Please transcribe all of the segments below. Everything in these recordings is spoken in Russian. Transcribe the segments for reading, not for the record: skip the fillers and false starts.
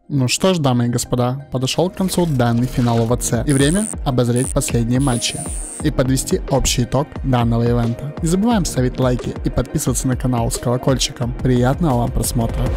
Ну что ж, дамы и господа, подошел к концу данный финал ОВЦ, и время обозреть последние матчи и подвести общий итог данного ивента. Не забываем ставить лайки и подписываться на канал с колокольчиком. Приятного вам просмотра.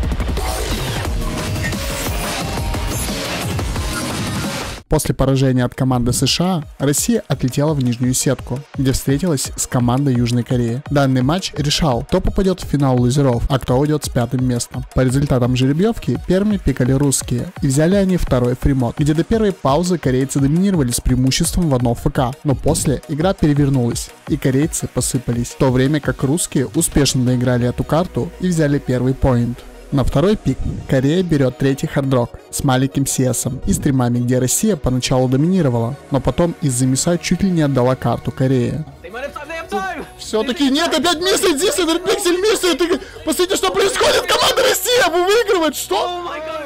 После поражения от команды США, Россия отлетела в нижнюю сетку, где встретилась с командой Южной Кореи. Данный матч решал, кто попадет в финал лузеров, а кто уйдет с 5-м местом. По результатам жеребьевки первыми пикали русские, и взяли они второй фримод, где до первой паузы корейцы доминировали с преимуществом в 1 ФК, но после игра перевернулась, и корейцы посыпались, в то время как русские успешно доиграли эту карту и взяли первый поинт. На второй пик Корея берет третий хардрок с маленьким CS и стримами, где Россия поначалу доминировала, но потом из-за миса чуть ли не отдала карту Корее. Все-таки нет, опять миссит, здесь этот пиксель миссит. Посмотрите, что происходит, команда Россия выигрывает, что?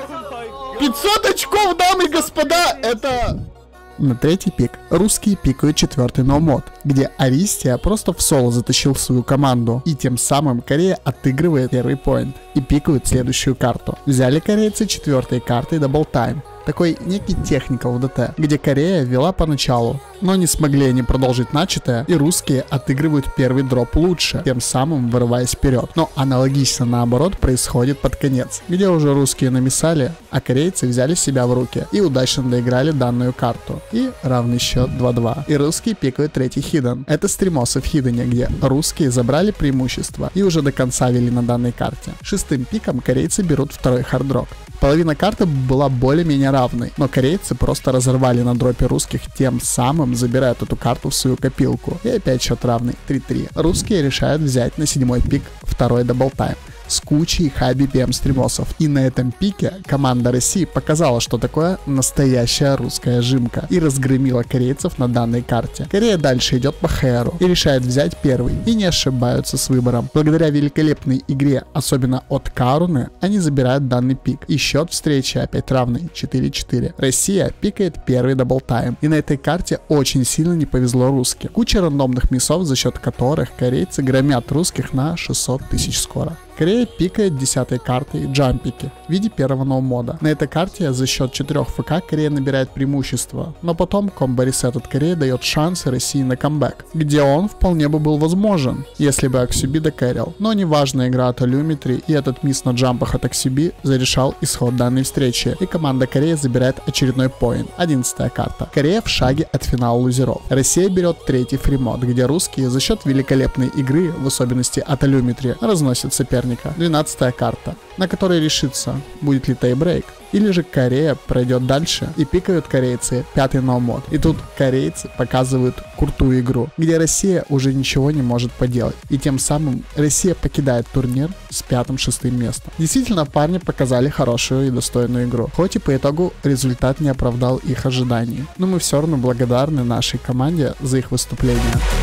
500 очков, дамы и господа, это... На третий пик русские пикают 4-й ноумод, где Аристия просто в соло затащил свою команду, и тем самым Корея отыгрывает первый поинт и пикают следующую карту. Взяли корейцы 4-й картой Double Time, такой некий техникал в ДТ, где Корея вела поначалу, но не смогли они продолжить начатое, и русские отыгрывают первый дроп лучше, тем самым вырываясь вперед. Но аналогично наоборот происходит под конец, где уже русские намесали, а корейцы взяли себя в руки и удачно доиграли данную карту. И равный счет 2-2. И русские пикают третий хиден. Это стримосы в хидене, где русские забрали преимущество и уже до конца вели на данной карте. 6-м пиком корейцы берут второй хардрок. Половина карты была более-менее равной, но корейцы просто разорвали на дропе русских, тем самым забирают эту карту в свою копилку. И опять счет равный 3-3. Русские решают взять на 7-й пик второй даблтайм с кучей high BPM стримосов. И на этом пике команда России показала, что такое настоящая русская жимка, и разгромила корейцев на данной карте. Корея дальше идет по хэру и решает взять первый, и не ошибаются с выбором. Благодаря великолепной игре, особенно от Каруны, они забирают данный пик. И счет встречи опять равный 4-4. Россия пикает первый даблтайм, и на этой карте очень сильно не повезло русским. Куча рандомных миссов, за счет которых корейцы громят русских на 600 тысяч скоро. Корея пикает 10-й картой джампики в виде первого ноумода. На этой карте за счет 4 ФК Корея набирает преимущество, но потом комбо-ресет от Кореи дает шансы России на камбэк, где он вполне бы был возможен, если бы Аксюби докэрил. Но неважная игра от Алюмитри и этот мисс на джампах от Аксюби зарешал исход данной встречи, и команда Кореи забирает очередной поинт. 11-я карта. Корея в шаге от финала лузеров. Россия берет третий фримод, где русские за счет великолепной игры, в особенности от Алюмитри, разносят соперника. 12-я карта, на которой решится, будет ли тайбрейк, или же Корея пройдет дальше, и пикают корейцы 5-й ноумод. И тут корейцы показывают крутую игру, где Россия уже ничего не может поделать, и тем самым Россия покидает турнир с 5-6 местом. Действительно, парни показали хорошую и достойную игру, хоть и по итогу результат не оправдал их ожиданий, но мы все равно благодарны нашей команде за их выступление.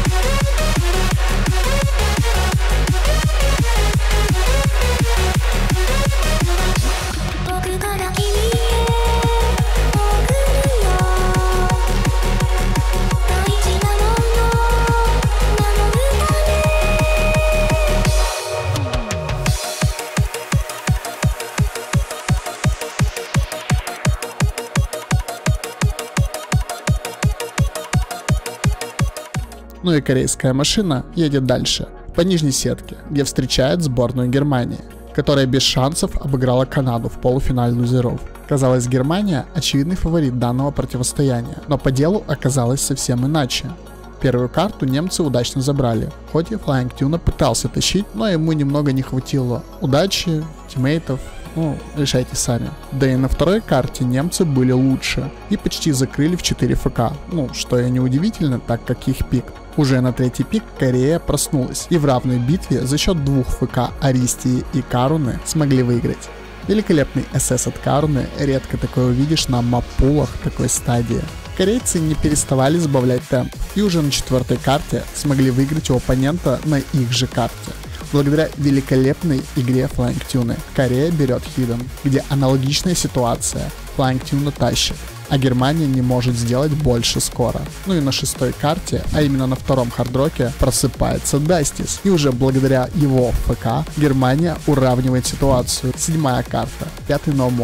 Ну и корейская машина едет дальше, по нижней сетке, где встречает сборную Германии, которая без шансов обыграла Канаду в полуфинале лузеров. Казалось, Германия очевидный фаворит данного противостояния, но по делу оказалось совсем иначе. Первую карту немцы удачно забрали, хоть и Flying Tuna пытался тащить, но ему немного не хватило удачи, тиммейтов. Ну, решайте сами. Да и на второй карте немцы были лучше и почти закрыли в 4 ФК. Ну, что и неудивительно, так как их пик. Уже на третий пик Корея проснулась и в равной битве за счет 2 ФК Аристии и Каруны смогли выиграть. Великолепный СС от Каруны, редко такое увидишь на мап-пулах такой стадии. Корейцы не переставали сбавлять темп и уже на 4-й карте смогли выиграть у оппонента на их же карте. Благодаря великолепной игре Flying Tuna Корея берет хиден, где аналогичная ситуация. Flying Tuna тащит, а Германия не может сделать больше скоро. Ну и на 6-й карте, а именно на 2-м хардроке, просыпается Дастис. И уже благодаря его ФК Германия уравнивает ситуацию. 7-я карта, 5-й ноумод.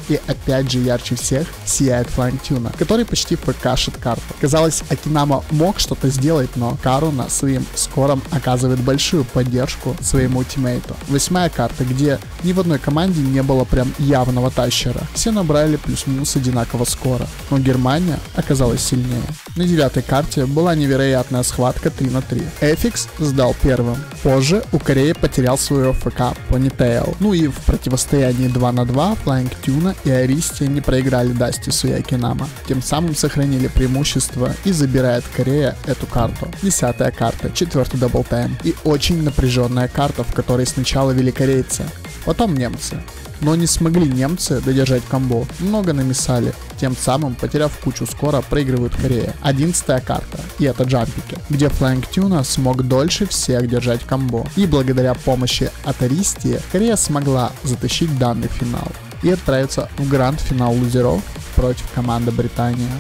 И опять же ярче всех сияет Flying Tuna, который почти ФКшит карту. Казалось, Акинама мог что-то сделать, но Каруна своим скором оказывает большую поддержку своему тиммейту. 8-я карта, где ни в одной команде не было прям явного тащера. Все набрали плюс-минус одинаково скоро, но Германия оказалась сильнее. На 9-й карте была невероятная схватка 3 на 3. Эфикс сдал первым. Позже у Кореи потерял свою ФК Ponytail. Ну и в противостоянии 2 на 2 Flying Tuna и Аристия не проиграли Дастису и Акинама. Тем самым сохранили преимущество и забирает Корея эту карту. 10-я карта, 4-й даблтайм. И очень напряженная карта, в которой сначала вели корейцы, потом немцы. Но не смогли немцы додержать комбо, много намесали, тем самым, потеряв кучу скоро, проигрывают Корея. 11-я карта, и это джампики, где Flying Tuna смог дольше всех держать комбо. И благодаря помощи от Аристии, Корея смогла затащить данный финал и отправиться в гранд-финал лузеров против команды Британия.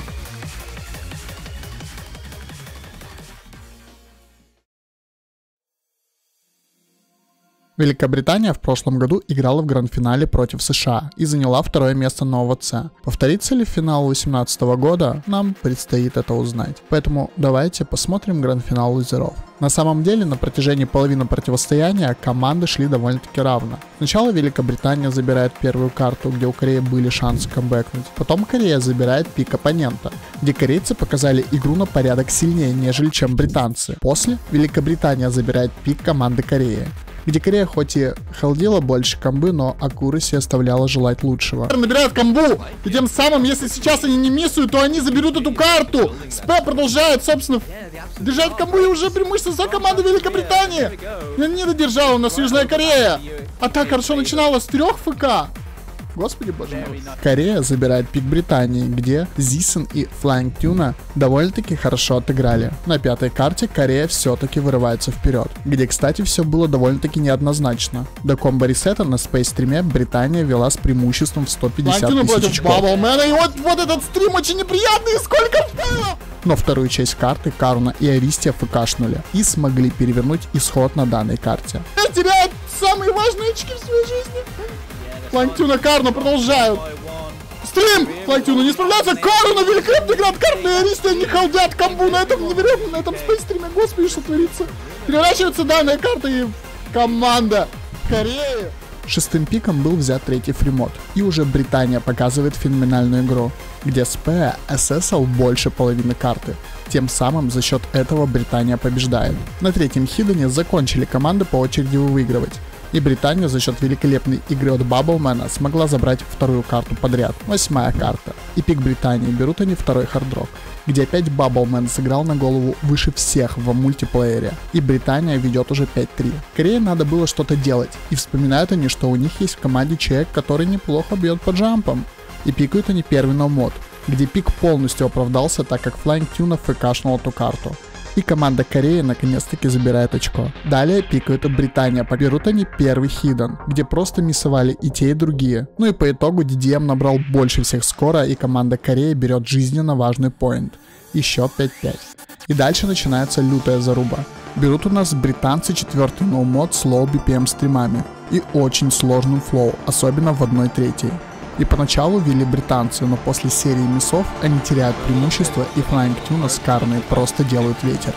Великобритания в прошлом году играла в гранд-финале против США и заняла 2-е место на ОВЦ. Повторится ли финал 2018 года, нам предстоит это узнать. Поэтому давайте посмотрим гранд-финал лузеров. На самом деле, на протяжении половины противостояния команды шли довольно-таки равно. Сначала Великобритания забирает первую карту, где у Кореи были шансы камбэкнуть. Потом Корея забирает пик оппонента, где корейцы показали игру на порядок сильнее, нежели чем британцы. После Великобритания забирает пик команды Кореи, где Корея хоть и холдила больше комбы, но аккураси оставляла желать лучшего. Набирают комбу, и тем самым, если сейчас они не миссуют, то они заберут эту карту. СП продолжает, собственно, держать комбу, и уже преимущество за команду Великобритании. Не додержала у нас Южная Корея. А так хорошо начинала с 3 ФК. Господи боже мой. Корея забирает пик Британии, где Зисен и Flying Tuna довольно-таки хорошо отыграли. На 5-й карте Корея все-таки вырывается вперед, где, кстати, все было довольно-таки неоднозначно. До комбо-ресета на спейс-стриме Британия вела с преимуществом в 150 тысяч очков. И вот этот стрим очень неприятный, сколько впало! Но вторую часть карты Каруна и Аристия ФКшнули и смогли перевернуть исход на данной карте. Теряют самые важные очки в своей жизни. Flying Tuna, Каруна продолжают. Стрим! Flying Tuna не справляется. Каруна великолепно играет. Каруна и Аристия не холдят комбу на этом невероятном, на этом спейс-стриме. Господи, что творится. Переворачивается данная карта и команда Кореи. 6-м пиком был взят 3-й фримод. И уже Британия показывает феноменальную игру, где СП ССЛ больше половины карты. Тем самым за счет этого Британия побеждает. На 3-м хидене закончили команды по очереди выигрывать. И Британия за счет великолепной игры от Бабблмена смогла забрать 2-ю карту подряд. 8-я карта. И пик Британии берут они 2-й хардрок, где опять Бабблмен сыграл на голову выше всех в мультиплеере. И Британия ведет уже 5-3. Корее надо было что-то делать. И вспоминают они, что у них есть в команде человек, который неплохо бьет по джампам. И пикают они первый ноумод, где пик полностью оправдался, так как Flying Tuna ФКшнул эту карту. И команда Кореи наконец-таки забирает очко. Далее пикают Британия, поберут они первый хиден, где просто миссовали и те, и другие. Ну и по итогу DDM набрал больше всех скоро, и команда Кореи берет жизненно важный поинт. И счет 5-5. И дальше начинается лютая заруба. Берут у нас британцы 4-й ноумод с лоу BPM стримами и очень сложным флоу, особенно в 1/3. И поначалу вели британцы, но после серии миссов они теряют преимущество, и Flying Tuna с Карной просто делают ветер.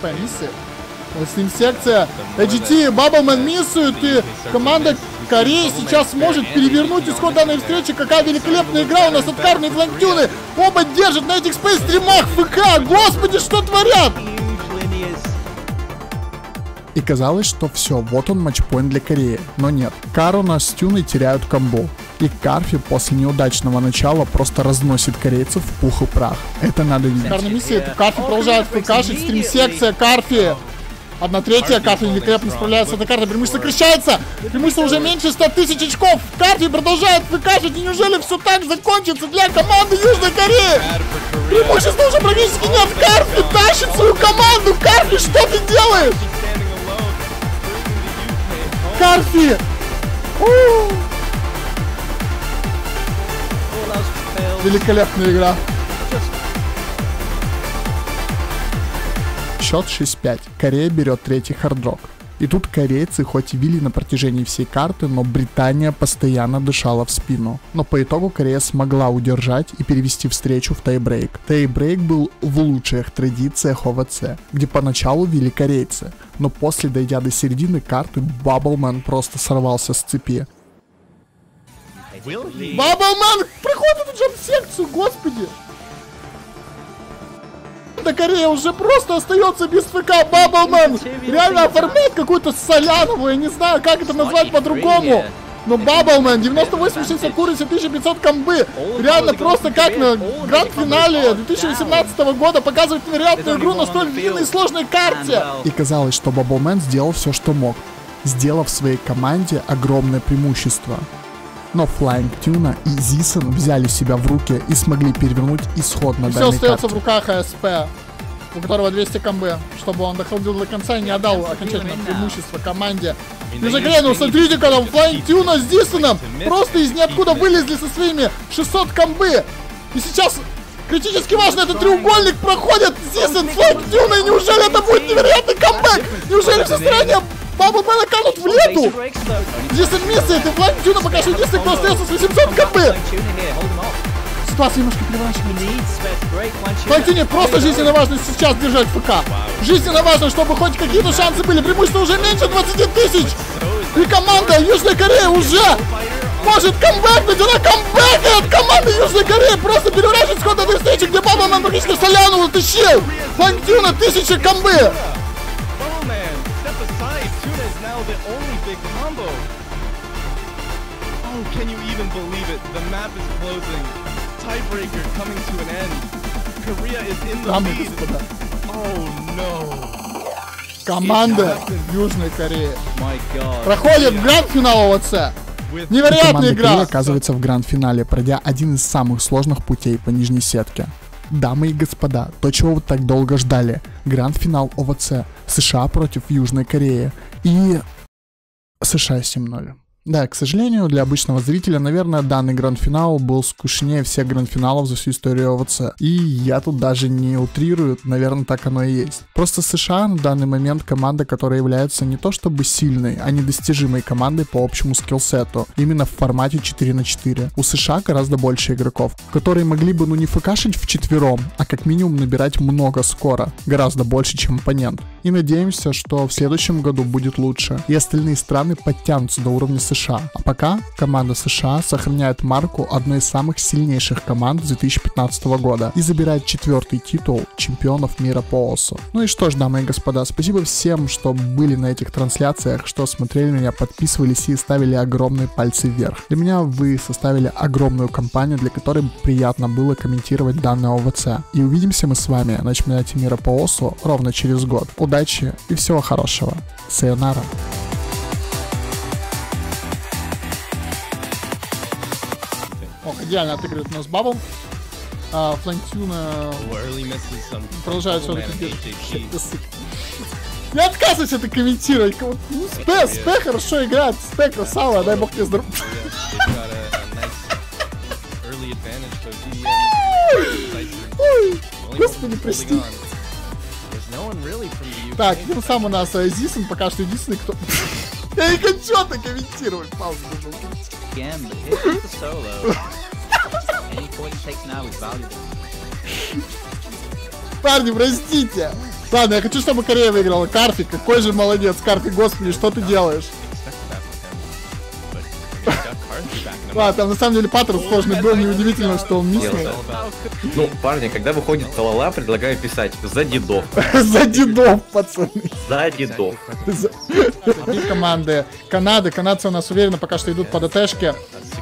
Секция HGT, Бабблмен миссует, и команда Кореи сейчас может перевернуть исход данной встречи. Какая великолепная игра у нас от Карны и Flying Tuna. Оба держат на этих спейс-стримах ФК. Господи, что творят! И казалось, что все, вот он матчпоинт для Кореи. Но нет, Каруна с Тюной теряют комбо. И Карфи после неудачного начала просто разносит корейцев в пух и прах. Это надо видеть. Карна миссия, Карфи продолжает ФКшить, стрим-секция, Карфи. 1/3, Карфи великолепно справляется с этой картой, преимущество сокращается. Преимущество уже меньше 100 тысяч очков. Карфи продолжает ФКшить, и неужели все так закончится для команды Южной Кореи? Преимущества уже практически нет. Карфи тащит свою команду. Карфи, что ты делаешь? Карфи! Великолепная игра. Счет 6-5. Корея берет 3-й хардрок. И тут корейцы хоть и вели на протяжении всей карты, но Британия постоянно дышала в спину. Но по итогу Корея смогла удержать и перевести встречу в тайбрейк. Тайбрейк был в лучших традициях ОВЦ, где поначалу вели корейцы, но после, дойдя до середины карты, Баблмен просто сорвался с цепи. Баблмен проходит в джамп-секцию, господи! Да Корея уже просто остается без ФК. Баблмен реально оформляет какую-то солянову, я не знаю, как это назвать по-другому. Но Баблмен, 98-60 аккуратси, 1500 комбы. Реально просто как на гранд-финале 2018 года показывает невероятную игру на столь длинной и сложной карте. И казалось, что Баблмен сделал все, что мог, сделав своей команде огромное преимущество. Но Flying Tuna и Zison взяли себя в руки и смогли перевернуть исход на данной карте. Все остается в руках АСП, у которого 200 комбы, чтобы он доходил до конца и не отдал окончательное преимущество команде. Ну смотрите-ка, там Flying Tuna с Зисоном просто из ниоткуда вылезли со своими 600 комбы. И сейчас критически важно, этот треугольник проходит Зисон, Flying Tuna, и неужели это будет невероятный камбэк? Неужели все стороны Баблмена канут в лету? Зисон миссает, и Flying Tuna пока что единственный, кто остается с 800 комбы. Ситуация немножко переворачивается. Flying Tuna просто жизненно важно сейчас держать ФК. Жизненно важно, чтобы хоть какие-то шансы были. Преимущество уже меньше 20 тысяч. И команда Южной Кореи уже может камбэкнуть. Она камбэкает. Команда Южной Кореи просто переворачивает сход этой встречи, где Баблмен практически соляну утащил. Flying Tuna 1000 комбы. Can you even believe it? The map is closing. Tiebreaker coming to an end. Korea is in the lead. Oh no. Команда Южной Кореи проходит в гранд-финал ОВЦ. Невероятная игра. Корея оказывается в гранд-финале, пройдя один из самых сложных путей по нижней сетке. Дамы и господа, то, чего вы так долго ждали. Гранд-финал ОВЦ. США против Южной Кореи. И США 7-0. Да, к сожалению, для обычного зрителя, наверное, данный гранд-финал был скучнее всех гранд-финалов за всю историю ОВЦ. И я тут даже не утрирую, наверное, так оно и есть. Просто США на данный момент команда, которая является не то чтобы сильной, а недостижимой командой по общему скиллсету. Именно в формате 4 на 4. У США гораздо больше игроков, которые могли бы, ну, не фкашить вчетвером, а как минимум набирать много скора. Гораздо больше, чем оппонент. И надеемся, что в следующем году будет лучше. И остальные страны подтянутся до уровня США. А пока команда США сохраняет марку одной из самых сильнейших команд 2015 года и забирает 4-й титул чемпионов мира по ОСУ. Ну и что ж, дамы и господа, спасибо всем, что были на этих трансляциях, что смотрели меня, подписывались и ставили огромные пальцы вверх. Для меня вы составили огромную компанию, для которой приятно было комментировать данное ОВЦ. И увидимся мы с вами на чемпионате мира по ОСУ ровно через год. Удачи и всего хорошего. Сайонара. Ох, идеально отыгрывает у нас Бабл. Flying Tuna продолжает все-таки. Я отказываюсь это комментировать. Ну, Спэ хорошо играет. Спэ красава, дай бог тебе здоровья. Господи, прости. Так, тем самым у нас Зисон пока что единственный, кто... Я не хочу это комментировать. Паузу должен Парни, простите. Ладно, я хочу, чтобы Корея выиграла. Карфик, какой же молодец, Карфик, господи, что ты делаешь? Ладно, там на самом деле паттерн сложный был, неудивительно, что он миснул. Ну, парни, когда выходит Талала, предлагаю писать за дедов. За дедов, пацаны. За дедов. И команды Канады. Канадцы у нас уверенно пока что идут по ДТшке.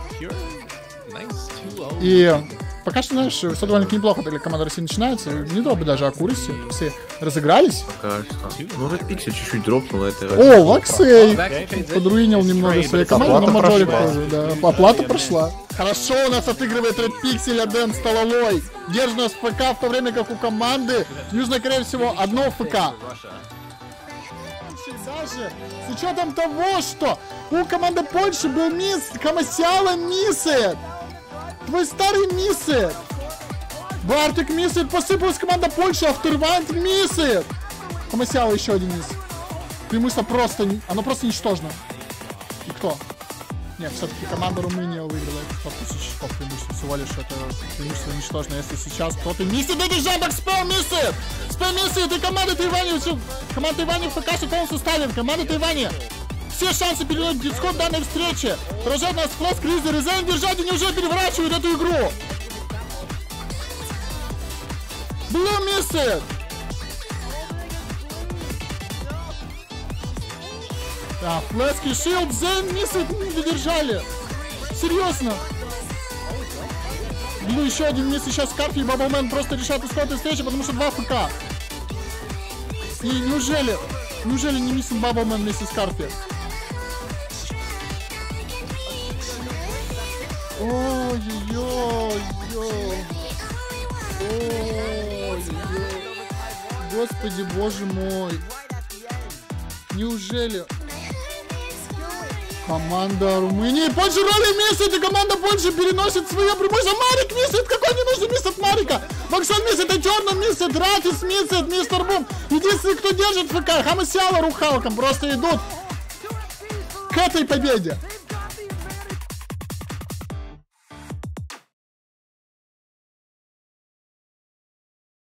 И пока что, знаешь, все довольно-таки неплохо для команды России начинается. Недолго даже аккуратси. Все разыгрались. Пока что. Ну, Red Pixel чуть-чуть дропнул. О, Лаксей! Подруинил немного своей команды, но мажорик тоже, да. Оплата прошла. Хорошо у нас отыгрывает Red Pixel, Дэн Столовой. Держит нас ФК, в то время как у команды Южной Кореи всего одно ФК. Даже с учетом того, что у команды Польши был мисс, Хамасяла миссает. Твой старый миссает. Бартик миссает, посыпалась команда Польши, Авторвант миссает. Хамасяла еще один мисс. Преимущество просто... Оно просто ничтожно. И кто? Нет, все-таки команда Румыния выиграла 100 тысяч очков преимущества. Всего лишь это преимущество ничтожно. Если сейчас кто-то миссит эти жабок, спел миссит! Спел миссит! И команда Тайваня... Команда Тайваня в ФК в полном составе. Команда Тайваня... Все шансы перевернуть исход данной встречи. Поражает нас класс Кризер и Зейн держать, они уже переворачивают эту игру. Блу миссит! Да, Флэски, Шилд, Зейн миссит, не додержали. Серьезно. Блу еще один мисс сейчас Скарфи и Баблмен просто решат исход этой встречи, потому что 2 ФК. И неужели не миссит Баблмен вместе с Скарфи? Ой-ой-ой. Господи, боже мой. Неужели? Команда Румынии. Польша роли миссит. И команда Польши переносит свое преимущество. Марик миссит. Какой не нужен мисс от Марика? Максон миссит. Этернал миссит. Ратис миссит. Мистер Бум. Единственный, кто держит ФК. Хамасиала Рухалком просто идут к этой победе.